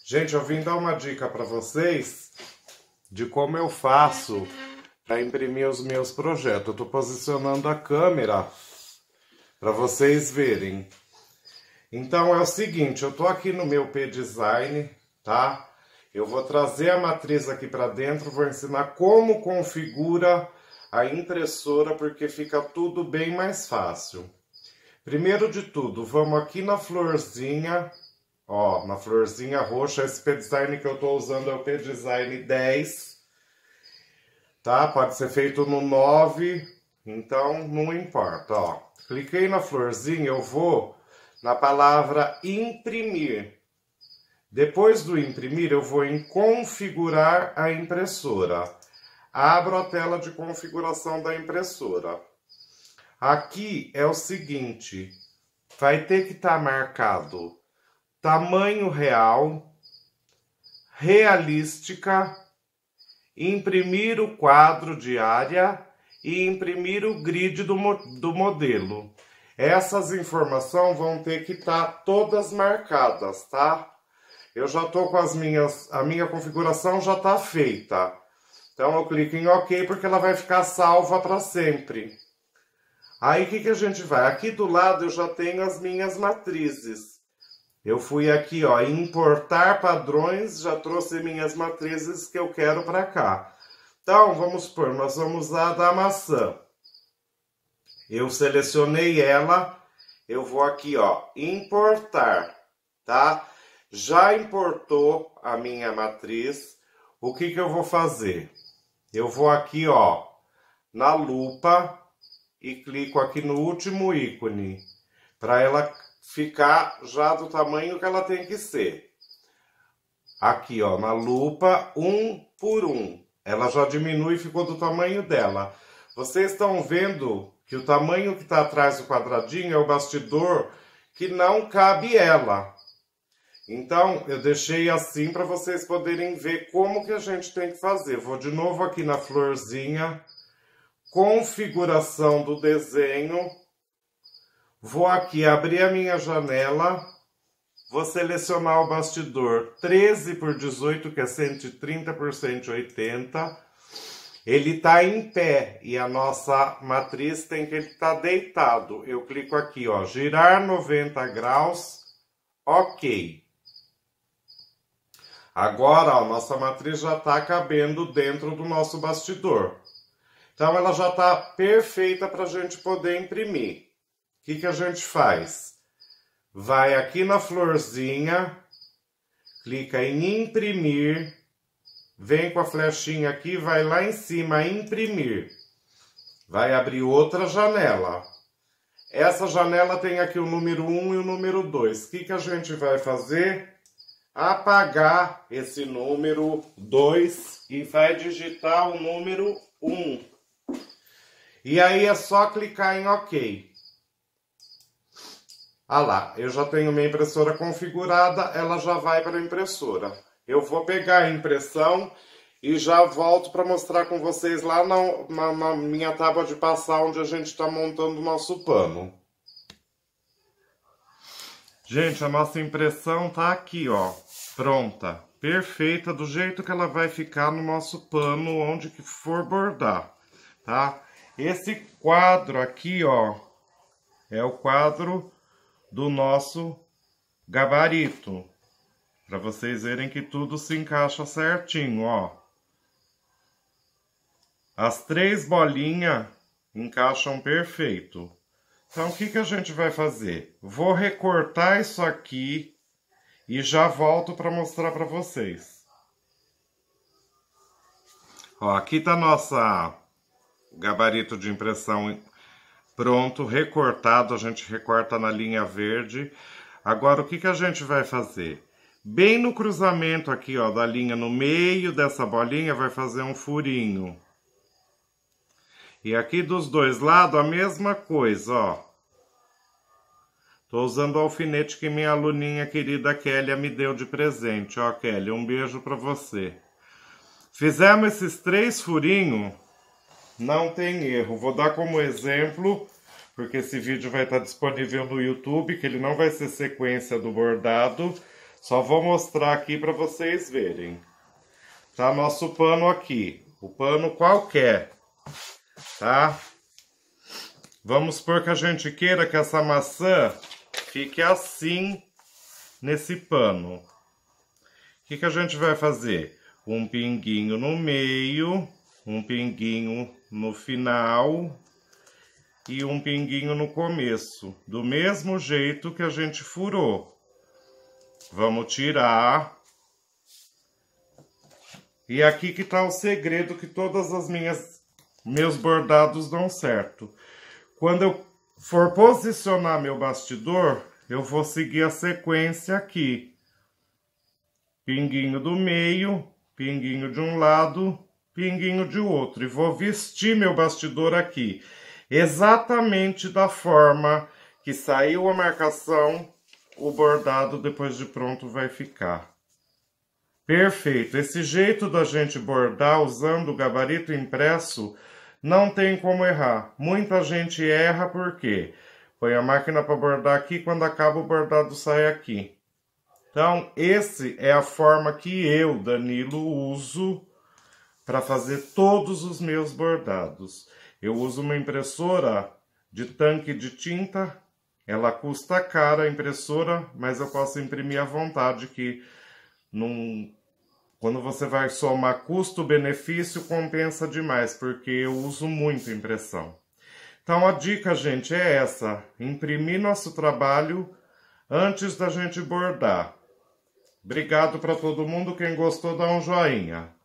Gente, eu vim dar uma dica para vocês de como eu faço para imprimir os meus projetos. Eu estou posicionando a câmera para vocês verem. Então é o seguinte, eu estou aqui no meu P-Design, tá? Eu vou trazer a matriz aqui para dentro, vou ensinar como configura a impressora, porque fica tudo bem mais fácil. Primeiro de tudo, vamos aqui na florzinha, ó, na florzinha roxa. Esse P-Design que eu estou usando é o P-Design 10, tá? Pode ser feito no 9, então não importa, ó. Cliquei na florzinha, eu vou na palavra imprimir. Depois do imprimir, eu vou em configurar a impressora. Abro a tela de configuração da impressora. Aqui é o seguinte, vai ter que estar marcado tamanho real, realística, imprimir o quadro de área e imprimir o grid do modelo. Essas informações vão ter que estar todas marcadas, tá? Eu já estou com a minha configuração já está feita. Então eu clico em OK porque ela vai ficar salva para sempre. Aí o que a gente vai? Aqui do lado eu já tenho as minhas matrizes. Eu fui aqui, ó, em importar padrões, já trouxe minhas matrizes que eu quero para cá. Então, vamos supor, nós vamos usar a da maçã. Eu selecionei ela, eu vou aqui, ó, importar, tá? Já importou a minha matriz. O que eu vou fazer? Eu vou aqui, ó, na lupa e clico aqui no último ícone, para ela ficar já do tamanho que ela tem que ser. Aqui, ó, na lupa, 1 por 1. Ela já diminui e ficou do tamanho dela. Vocês estão vendo que o tamanho que está atrás do quadradinho é o bastidor que não cabe ela. Então, eu deixei assim para vocês poderem ver como que a gente tem que fazer. Vou de novo aqui na florzinha, configuração do desenho. Vou aqui abrir a minha janela, vou selecionar o bastidor 13 por 18, que é 130 por 180. Ele está em pé e a nossa matriz tem que estar deitado. Eu clico aqui, ó, girar 90 graus, OK. Agora, ó, nossa matriz já está cabendo dentro do nosso bastidor. Então, ela já está perfeita para a gente poder imprimir. O que a gente faz? Vai aqui na florzinha, clica em imprimir, vem com a flechinha aqui, vai lá em cima, imprimir. Vai abrir outra janela. Essa janela tem aqui o número 1 e o número 2. O que a gente vai fazer? Apagar esse número 2 e vai digitar o número 1. E aí é só clicar em OK. Ah lá, eu já tenho minha impressora configurada, ela já vai para a impressora. Eu vou pegar a impressão e já volto para mostrar com vocês lá na minha tábua de passar, onde a gente está montando o nosso pano. Gente, a nossa impressão tá aqui, ó, pronta, perfeita, do jeito que ela vai ficar no nosso pano, onde que for bordar, tá? Esse quadro aqui, ó, é o quadro do nosso gabarito, para vocês verem que tudo se encaixa certinho, ó. As 3 bolinhas encaixam perfeito. Então, o que a gente vai fazer? Vou recortar isso aqui e já volto para mostrar para vocês. Ó, aqui tá nossa gabarito de impressão pronto, recortado, a gente recorta na linha verde. Agora, o que a gente vai fazer? Bem no cruzamento aqui, ó, da linha, no meio dessa bolinha, vai fazer um furinho. E aqui dos dois lados, a mesma coisa, ó. Tô usando o alfinete que minha aluninha querida Kélia me deu de presente. Ó, Kélia, um beijo pra você. Fizemos esses 3 furinhos, não tem erro. Vou dar como exemplo, porque esse vídeo vai estar disponível no YouTube, que ele não vai ser sequência do bordado. Só vou mostrar aqui para vocês verem. Tá nosso pano aqui, o pano qualquer, tá? Vamos supor que a gente queira que essa maçã fique assim nesse pano. O que a gente vai fazer? Um pinguinho no meio, um pinguinho no final e um pinguinho no começo, do mesmo jeito que a gente furou. Vamos tirar. E aqui que tá o segredo que todas as meus bordados dão certo. Quando eu for posicionar meu bastidor, eu vou seguir a sequência aqui. Pinguinho do meio, pinguinho de um lado, pinguinho de outro. E vou vestir meu bastidor aqui. Exatamente da forma que saiu a marcação, o bordado depois de pronto vai ficar. Perfeito. Esse jeito da gente bordar usando o gabarito impresso não tem como errar. Muita gente erra porque põe a máquina para bordar aqui, quando acaba o bordado sai aqui. Então, esse é a forma que eu, Danilo, uso para fazer todos os meus bordados. Eu uso uma impressora de tanque de tinta. Ela custa cara a impressora, mas eu posso imprimir à vontade, que quando você vai somar custo-benefício, compensa demais, porque eu uso muito impressão. Então a dica, gente, é essa: imprimir nosso trabalho antes da gente bordar. Obrigado para todo mundo. Quem gostou, dá um joinha.